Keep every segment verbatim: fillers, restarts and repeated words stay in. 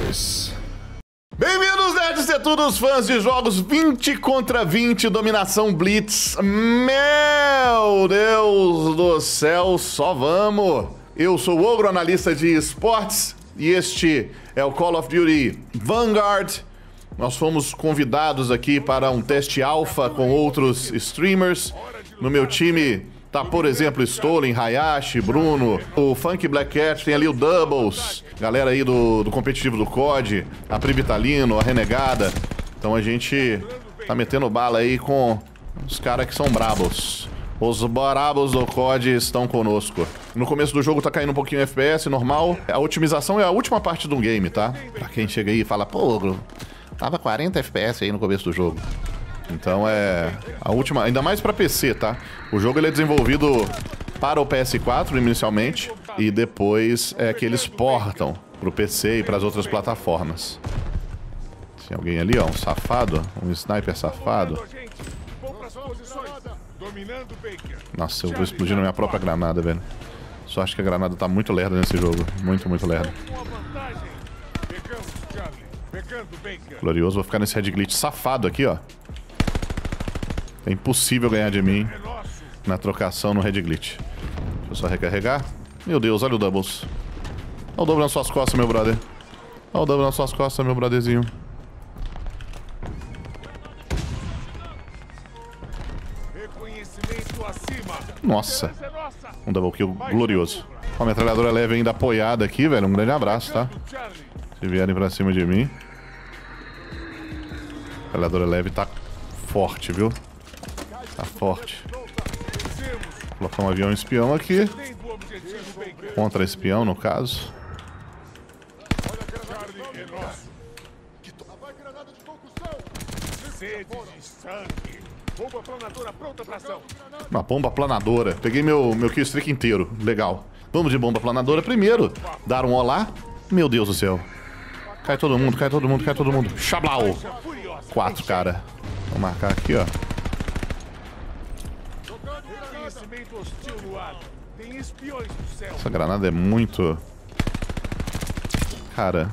dois. Bem-vindos, nerds e todos fãs de jogos vinte contra vinte, dominação Blitz. Meu Deus do céu, só vamos! Eu sou o Ogro, analista de esportes, e este é o Call of Duty Vanguard. Nós fomos convidados aqui para um teste alfa com outros streamers. No meu time tá, por exemplo, Stolen, Hayashi, Bruno, o Funk Black Cat, tem ali o Doubles, galera aí do, do competitivo do C O D, a Privitalino, a Renegada. Então a gente tá metendo bala aí com os caras que são brabos. Os brabos do C O D estão conosco. No começo do jogo tá caindo um pouquinho F P S, normal. A otimização é a última parte do game, tá? Pra quem chega aí e fala, pô, Ogro, tava quarenta F P S aí no começo do jogo. Então é a última, ainda mais pra P C, tá? O jogo ele é desenvolvido para o P S quatro inicialmente e depois é que eles portam pro P C e pras outras plataformas. Tem alguém ali, ó, um safado, um sniper safado. Nossa, eu vou explodir na minha própria granada, velho. Só acho que a granada tá muito lerda nesse jogo, muito, muito lerda. Glorioso, vou ficar nesse red glitch safado aqui, ó. É impossível ganhar de mim na trocação no red glitch. Deixa eu só recarregar. Meu Deus, olha o Doubles. Olha o Double nas suas costas, meu brother. Olha o Double nas suas costas, meu brotherzinho. Nossa. Um double kill glorioso. Ó, a metralhadora leve ainda apoiada aqui, velho. Um grande abraço, tá? Se vierem pra cima de mim. A metralhadora leve tá forte, viu? Tá forte. Vou colocar um avião espião aqui. Contra espião, no caso. Uma bomba planadora. Peguei meu, meu killstreak inteiro. Legal. Vamos de bomba planadora primeiro. Dar um olá. Meu Deus do céu. Cai todo mundo, cai todo mundo, cai todo mundo. Xablau. Quatro, cara. Vou marcar aqui, ó. Essa granada é muito... Cara...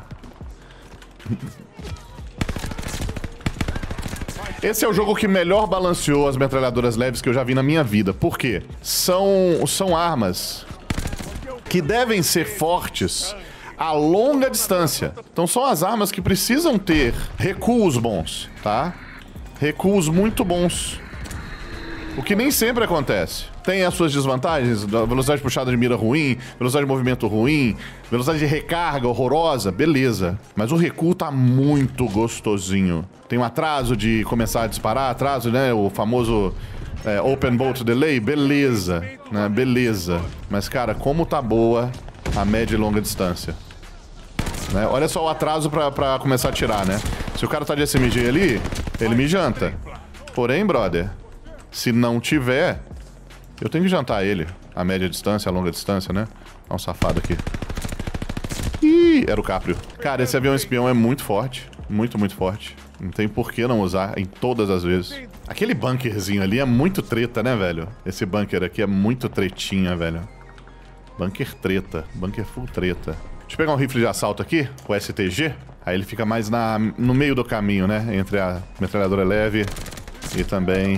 Esse é o jogo que melhor balanceou as metralhadoras leves que eu já vi na minha vida. Por quê? São, são armas que devem ser fortes a longa distância. Então são as armas que precisam ter recuos bons, tá? Recuos muito bons. O que nem sempre acontece. Tem as suas desvantagens, velocidade puxada de mira ruim, velocidade de movimento ruim, velocidade de recarga horrorosa, beleza. Mas o recuo tá muito gostosinho. Tem um atraso de começar a disparar, atraso, né? O famoso é, Open Bolt Delay, beleza, né? Beleza. Mas, cara, como tá boa a média e longa distância. Né? Olha só o atraso pra, pra começar a atirar, né? Se o cara tá de S M G ali, ele me janta. Porém, brother, se não tiver... Eu tenho que jantar ele. A média distância, a longa distância, né? Olha um safado aqui. Ih, era o Caprio. Cara, esse avião espião é muito forte. Muito, muito forte. Não tem por que não usar em todas as vezes. Aquele bunkerzinho ali é muito treta, né, velho? Esse bunker aqui é muito tretinha, velho. Bunker treta. Bunker full treta. Deixa eu pegar um rifle de assalto aqui, o S T G. Aí ele fica mais na, no meio do caminho, né? Entre a metralhadora leve e também...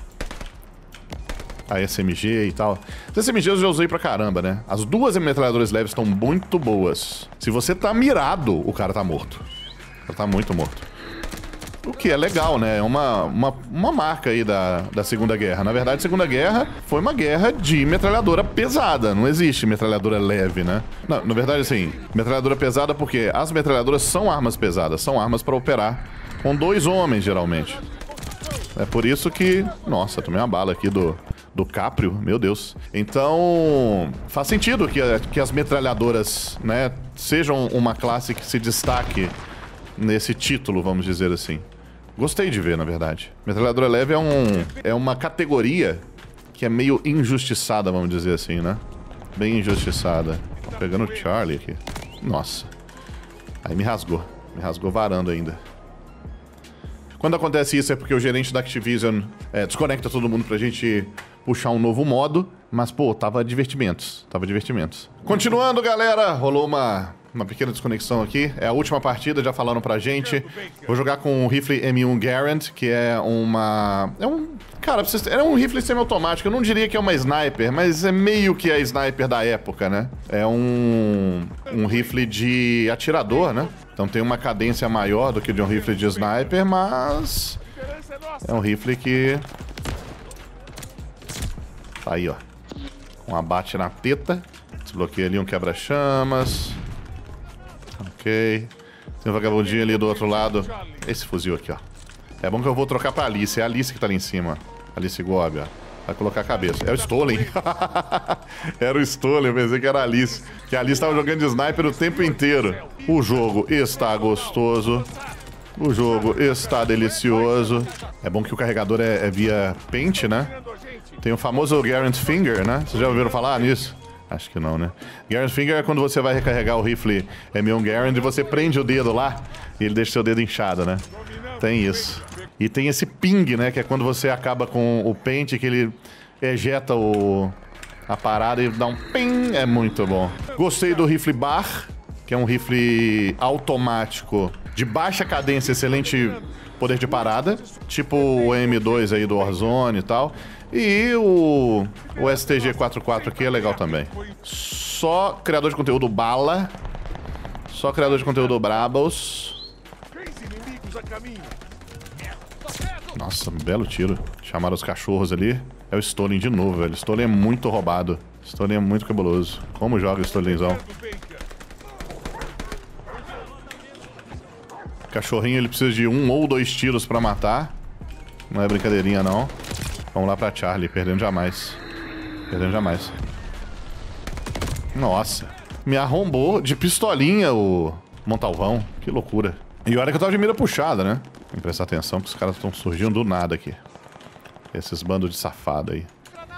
a S M G e tal. As S M Gs eu já usei pra caramba, né? As duas metralhadoras leves estão muito boas. Se você tá mirado, o cara tá morto. O cara tá muito morto. O que é legal, né? É uma, uma, uma marca aí da, da Segunda Guerra. Na verdade, a Segunda Guerra foi uma guerra de metralhadora pesada. Não existe metralhadora leve, né? Não, na verdade, assim, metralhadora pesada porque as metralhadoras são armas pesadas. São armas pra operar com dois homens, geralmente. É por isso que... Nossa, tomei uma bala aqui do... do Caprio, meu Deus. Então, faz sentido que, que as metralhadoras, né, sejam uma classe que se destaque nesse título, vamos dizer assim. Gostei de ver, na verdade. Metralhadora leve é, um, é uma categoria que é meio injustiçada, vamos dizer assim, né? Bem injustiçada. Tô pegando o Charlie aqui. Nossa. Aí me rasgou. Me rasgou varando ainda. Quando acontece isso é porque o gerente da Activision é, desconecta todo mundo pra gente puxar um novo modo. Mas, pô, tava divertimentos. Tava divertimentos. Continuando, galera. Rolou uma uma pequena desconexão aqui. É a última partida, já falaram pra gente. Vou jogar com o rifle M um Garand, que é uma... É um... Cara, é um rifle semiautomático. Eu não diria que é uma sniper, mas é meio que a sniper da época, né? É um... Um rifle de atirador, né? Então tem uma cadência maior do que de um rifle de sniper, mas... É um rifle que... Tá aí, ó. Um abate na teta. Desbloqueei ali um quebra-chamas. Ok. Tem um vagabundinho ali do outro lado. Esse fuzil aqui, ó. É bom que eu vou trocar pra Alice. É a Alice que tá ali em cima. Alice Gobi, ó. Vai colocar a cabeça. É o Stolen. Era o Stolen. Eu pensei que era a Alice. Que a Alice tava jogando de sniper o tempo inteiro. O jogo está gostoso. O jogo está delicioso. É bom que o carregador é, é via pente, né? Tem o famoso Garand Finger, né? Vocês já ouviram falar nisso? Acho que não, né? Garand Finger é quando você vai recarregar o rifle M um Garand e você prende o dedo lá e ele deixa seu dedo inchado, né? Tem isso. E tem esse ping, né? Que é quando você acaba com o pente, que ele ejeta o... a parada e dá um ping. É muito bom. Gostei do rifle Bar, que é um rifle automático de baixa cadência, excelente poder de parada. Tipo o M dois aí do Warzone e tal. E o, o S T G quarenta e quatro aqui é legal também. Só criador de conteúdo bala. Só criador de conteúdo brabos. Nossa, belo tiro. Chamaram os cachorros ali. É o Stolen de novo, velho. Stolen é muito roubado. Stolen é muito cabuloso. Como joga o Stolemzão? Cachorrinho, ele precisa de um ou dois tiros pra matar. Não é brincadeirinha, não. Vamos lá pra Charlie, perdendo jamais. Perdendo jamais. Nossa. Me arrombou de pistolinha o Montalvão. Que loucura. E olha que eu tava de mira puxada, né? Tem que prestar atenção que os caras estão surgindo do nada aqui. Esses bandos de safado aí.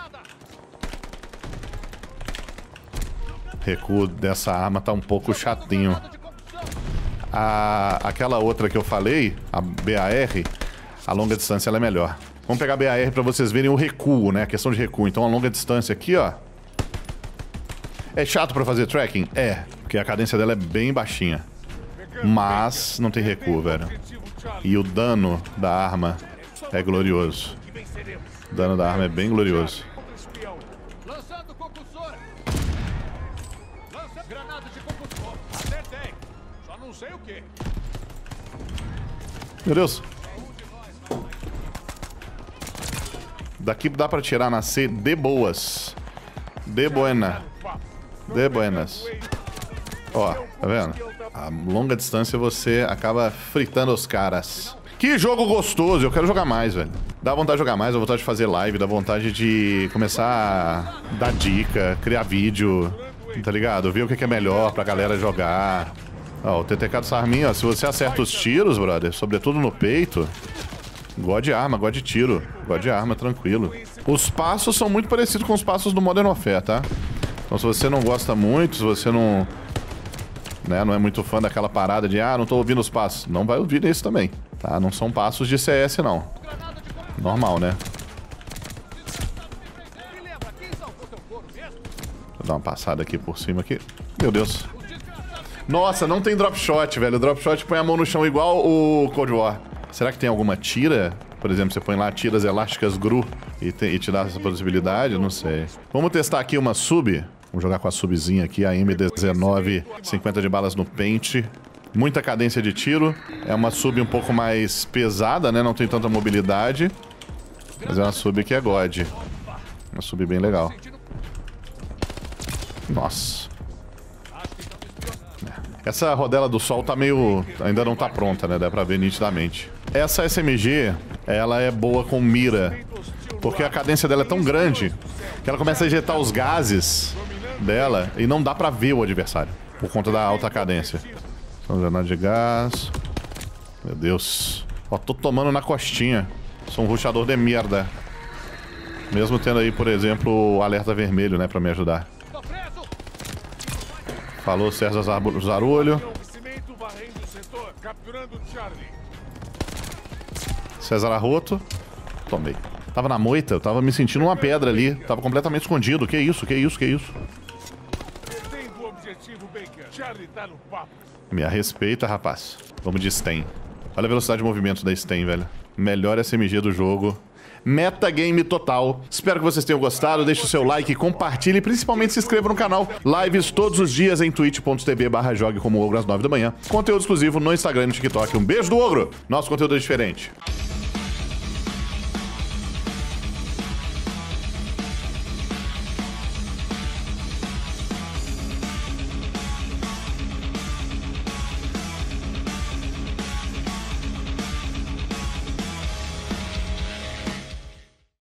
Recuo dessa arma tá um pouco chatinho. A... Aquela outra que eu falei, a B A R, a longa distância ela é melhor. Vamos pegar a B A R pra vocês verem o recuo, né? A questão de recuo. Então, a longa distância aqui, ó. É chato pra fazer tracking? É, porque a cadência dela é bem baixinha. Mas não tem recuo, velho. E o dano da arma é glorioso. O dano da arma é bem glorioso. Meu Deus. Daqui dá pra tirar na C de boas. De buena. De buenas. Ó, tá vendo? A longa distância você acaba fritando os caras. Que jogo gostoso, eu quero jogar mais, velho. Dá vontade de jogar mais, dá vontade de fazer live, dá vontade de começar a dar dica, criar vídeo, tá ligado? Ver o que é melhor pra galera jogar. Ó, o T T K do Sarminho, ó, se você acerta os tiros, brother, sobretudo no peito, gosto de arma, gosto de tiro, gosto de arma, tranquilo. Os passos são muito parecidos com os passos do Modern Warfare, tá? Então se você não gosta muito, se você não... Né, não é muito fã daquela parada de, ah, não tô ouvindo os passos. Não vai ouvir esse também, tá? Não são passos de C S, não. Normal, né? Vou dar uma passada aqui por cima aqui. Meu Deus. Nossa, não tem drop shot, velho. O drop shot põe a mão no chão igual o Cold War. Será que tem alguma tira? Por exemplo, você põe lá tiras elásticas G R U e, te, e te dá essa possibilidade? Não sei. Vamos testar aqui uma sub. Vamos jogar com a subzinha aqui, a M dezenove, cinquenta de balas no pente. Muita cadência de tiro. É uma sub um pouco mais pesada, né? Não tem tanta mobilidade. Mas é uma sub que é God. Uma sub bem legal. Nossa. Essa rodela do sol tá meio... ainda não tá pronta, né? Dá pra ver nitidamente. Essa S M G, ela é boa com mira. Porque a cadência dela é tão grande que ela começa a injetar os gases dela e não dá pra ver o adversário. Por conta da alta cadência. Então, granada de gás. Meu Deus. Ó, tô tomando na costinha. Sou um rushador de merda. Mesmo tendo aí, por exemplo, o alerta vermelho, né? Pra me ajudar. Falou César Zarulho. César Arroto. Tomei. Tava na moita, eu tava me sentindo uma pedra ali. Tava completamente escondido. Que isso, que isso, que isso? Me a respeita, rapaz. Vamos de Sten. Olha a velocidade de movimento da Sten, velho. Melhor S M G do jogo. Metagame total. Espero que vocês tenham gostado. Deixe o seu like, compartilhe e principalmente se inscreva no canal. Lives todos os dias em twitch ponto tv barra jogue como ogro às nove da manhã. Conteúdo exclusivo no Instagram e no TikTok. Um beijo do ogro. Nosso conteúdo é diferente.